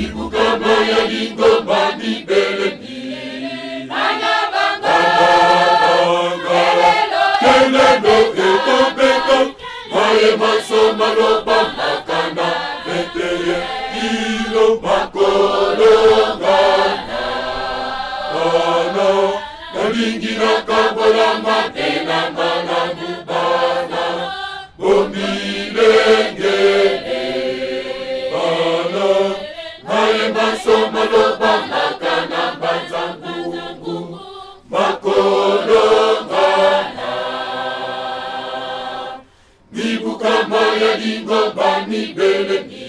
Ibukama ya lingomba mibeleni. Kelelo ekobeka maye maso maloba makana veteye ilo makolongana ana nalingi nakabola mapena mana mubana bomilengele ana maye maso maloba makana banzangungu makolongana Ibukama ya lingomba mibeleni.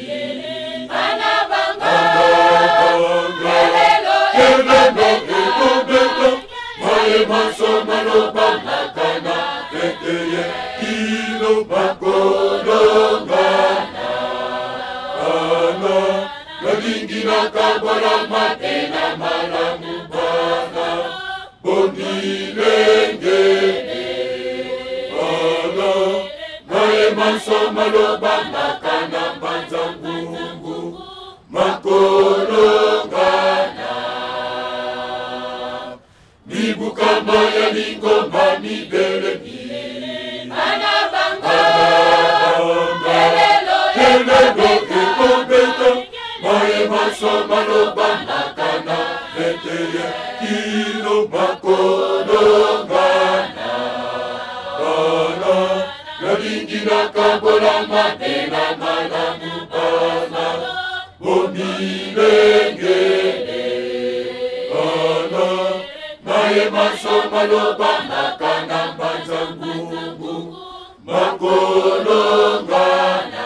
Kelelo ekobeka maye maso maloba makana veteye ilo makolongana ana nalingi nakabola mapena malamu bana bomilengele ana maye maso maloba makana banzangungu makolongana Ibukama ya lingomba mibeleni. Kelelo ekobeka maye maso maloba makana veteye ilo makolongana ana nalingi nakabola mapena malamu bana bomilengele ana maye maso maloba makana banzangungu makolongana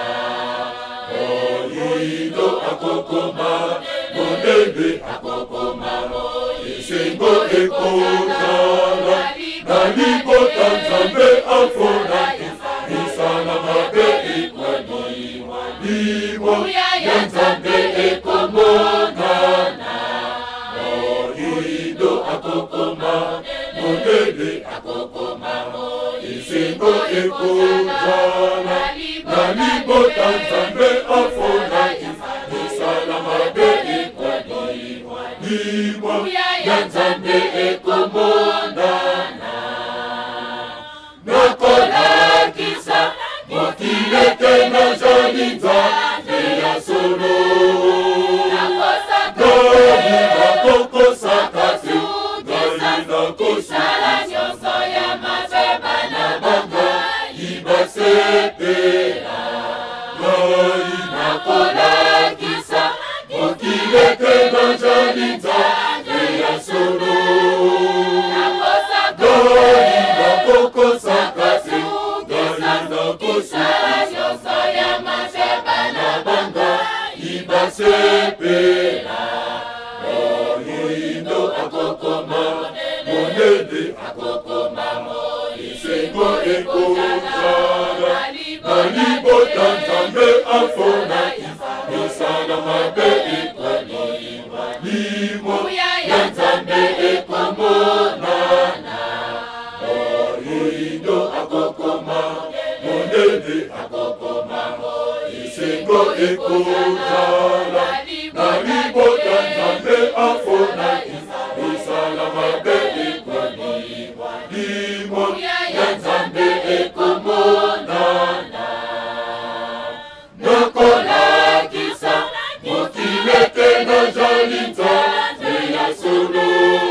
oyido akokoma mondebe akokoma isengo ekotala nalibota nzambe afona isana mabe ikwaniwa libo ya nzambe ekomonana oyido akokoma mondebe akokoma isengo ekotala nalibota nzambe afona isana mabe ikwaniwa libo ya nzambe ekomonana nakolakisa motileke na jalinza ya solo gali nakokosakasi gali nakosala nyonso ya mabeba na banga ibasepela gai nakolakisa motileke na jalinza ya solo gali nakokosakasi gali nakosala nyonso ya mabeba na banga ibasepela oyindo akokoma monede akokoma isengo ekotala nalibota nzambe afona isala mabe ikwaniwa limo ya nzambe ekomonana oyindo akokoma monede akokoma isengo ekotala nalibota nzambe afona isala mabe ikwaniwa limo ya nzambe ekomonana nakolakisa motileke na jalinza ya solo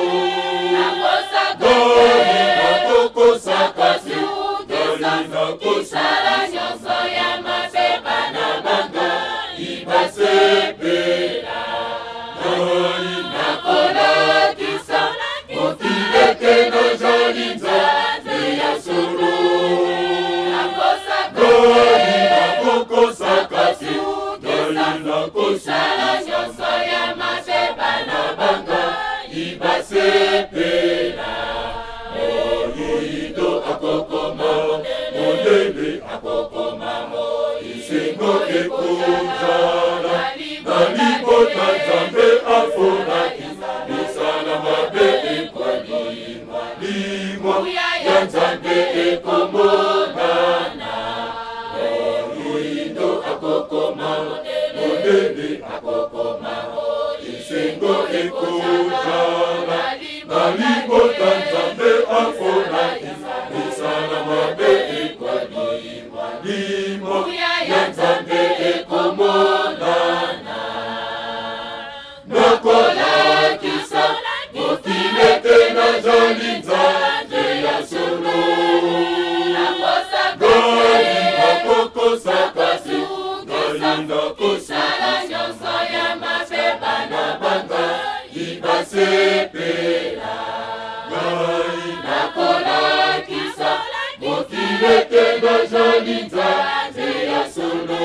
gali nakokosakasi gali nakosala nyonso ya mabeba na banga ibasepela gai nakolakisa motileke na jalinza ya solo gali nakokosakasi gali nakosala nyonso ya mabeba na banga ibasepela oyido akokoma mondele akokoma isengo ekotala nalibota nzambe afona isala mabe ikwaniwa limo ya nzambe ekomonana oyido akokoma mondele akokoma Nete na jalinza ya solo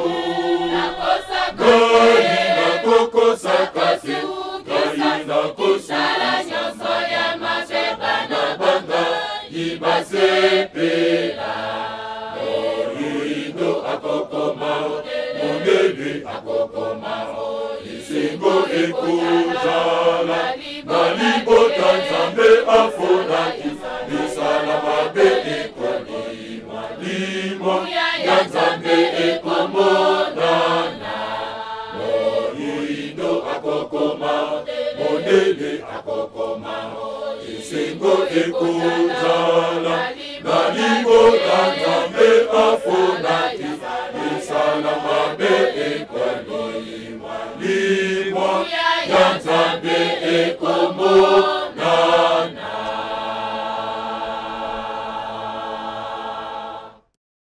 Gai na koko sakase Gai na kosala nyonso ya mabeba na banga Ibasepela Moyindo akokoma Mondele akokoma Isengo ekujala Nalibota nzambe afonaki Misala mabe ekoli Malimo ya nzambe ekomonana Moyindo akokoma Mondele akokoma Isengo ekujala Nalibota nzambe afonaki Misala mabe ekoli